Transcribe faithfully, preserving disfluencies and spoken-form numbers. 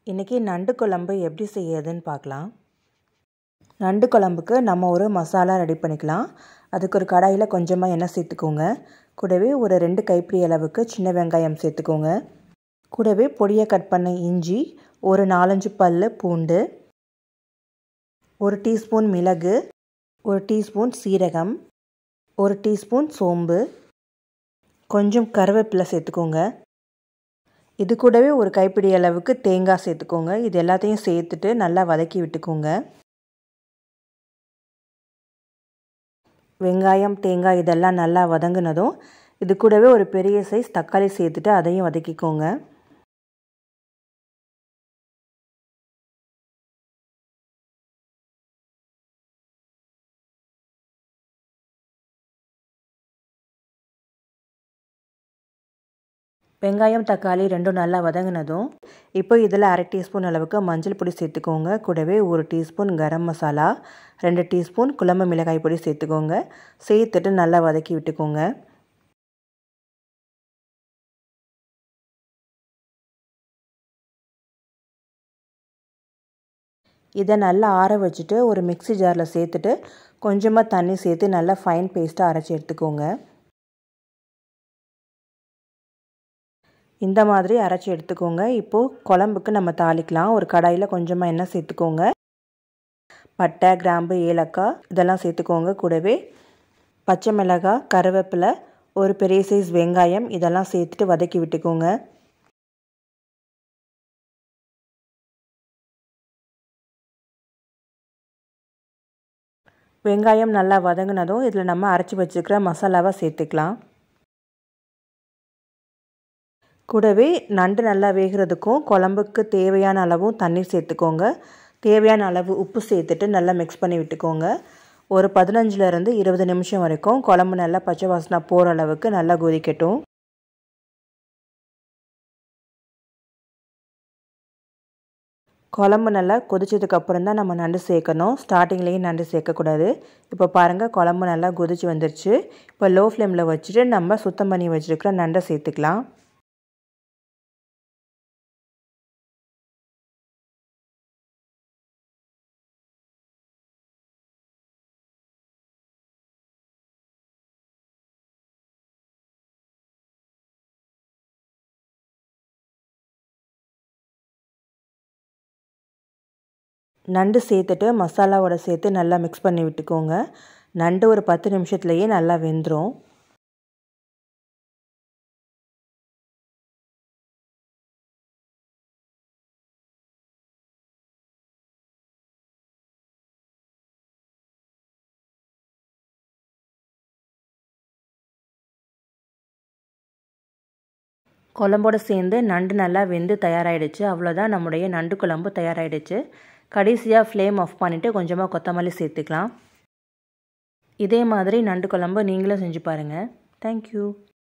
இன்றைக்கி நண்டு குழம்பு எப்படி செய்யறதுன்னு பார்க்கலாம். நண்டு குழம்புக்கு நம்ம ஒரு மசாலா ரெடி பண்ணிக்கலாம். அதுக்கு ஒரு கடாயில் கொஞ்சமாக எண்ணெய் சேர்த்துக்கோங்க. கூடவே ஒரு ரெண்டு கைப்பிடி அளவுக்கு சின்ன வெங்காயம் சேர்த்துக்கோங்க. கூடவே பொடியை கட் பண்ண இஞ்சி, ஒரு நாலஞ்சு பல் பூண்டு, ஒரு டீஸ்பூன் மிளகு, ஒரு டீஸ்பூன் சீரகம், ஒரு டீஸ்பூன் சோம்பு, கொஞ்சம் கருவேப்பிலை சேர்த்துக்கோங்க. இது கூடவே ஒரு கைப்பிடி அளவுக்கு தேங்காய் சேர்த்துக்கோங்க. இது எல்லாத்தையும் சேர்த்துட்டு நல்லா வதக்கி விட்டுக்கோங்க. வெங்காயம், தேங்காய் இதெல்லாம் நல்லா வதங்கினதும் இது கூடவே ஒரு பெரிய சைஸ் தக்காளி சேர்த்துட்டு அதையும் வதக்கிக்கோங்க. வெங்காயம், தக்காளி ரெண்டும் நல்லா வதங்கினதும் இப்போ இதில் அரை டீஸ்பூன் அளவுக்கு மஞ்சள் பொடி சேர்த்துக்கோங்க. கூடவே ஒரு டீஸ்பூன் கரம் மசாலா, ரெண்டு டீஸ்பூன் குழம்பு மிளகாய் பொடி சேர்த்துக்கோங்க. சேர்த்துட்டு நல்லா வதக்கி விட்டுக்கோங்க. இதை நல்லா ஆற வச்சுட்டு ஒரு மிக்ஸி ஜாரில் சேர்த்துட்டு கொஞ்சமாக தண்ணி சேர்த்து நல்லா ஃபைன் பேஸ்ட்டாக அரைச்சி எடுத்துக்கோங்க. இந்த மாதிரி அரைச்சி எடுத்துக்கோங்க. இப்போது குழம்புக்கு நம்ம தாளிக்கலாம். ஒரு கடாயில் கொஞ்சமாக எண்ணெய் சேர்த்துக்கோங்க. பட்டை, கிராம்பு, ஏலக்காய் இதெல்லாம் சேர்த்துக்கோங்க. கூடவே பச்சை மிளகாய், கருவேப்பிலை, ஒரு பெரிய சைஸ் வெங்காயம் இதெல்லாம் சேர்த்துட்டு வதக்கி விட்டுக்கோங்க. வெங்காயம் நல்லா வதங்கினதும் இதில் நம்ம அரைச்சி வச்சுக்கிற மசாலாவை சேர்த்துக்கலாம். கூடவே நண்டு நல்லா வேகிறதுக்கும் குழம்புக்கு தேவையான அளவும் தண்ணீர் சேர்த்துக்கோங்க. தேவையான அளவு உப்பு சேர்த்துட்டு நல்லா மிக்ஸ் பண்ணி விட்டுக்கோங்க. ஒரு பதினஞ்சுலேருந்து இருபது நிமிஷம் வரைக்கும் குழம்பு நல்லா பச்சை வாசனை போகிற அளவுக்கு நல்லா கொதிக்கட்டும். குழம்பு நல்லா கொதிச்சதுக்கப்புறம் தான் நம்ம நண்டு சேர்க்கணும். ஸ்டார்டிங்லேயே நண்டு சேர்க்கக்கூடாது. இப்போ பாருங்கள், குழம்பு நல்லா கொதிச்சு வந்துருச்சு. இப்போ லோ ஃப்ளேமில் வச்சுட்டு நம்ம சுத்தம் பண்ணி வச்சுருக்கிற நண்டை சேர்த்துக்கலாம். நண்டு சேர்த்துட்டு மசாலாவோட சேர்த்து நல்லா மிக்ஸ் பண்ணி விட்டுக்கோங்க. நண்டு ஒரு பத்து நிமிஷத்துலேயே நல்லா வெந்துடும். குழம்போடு சேர்ந்து நண்டு நல்லா வெந்து தயாராகிடுச்சு. அவ்வளோதான், நம்முடைய நண்டு குழம்பு தயாராகிடுச்சு. கடைசியாக ஃப்ளேம் ஆஃப் பண்ணிவிட்டு கொஞ்சமாக கொத்தமல்லி சேர்த்துக்கலாம். இதே மாதிரி நண்டு குழம்பு நீங்களும் செஞ்சு பாருங்கள். தேங்க்யூ.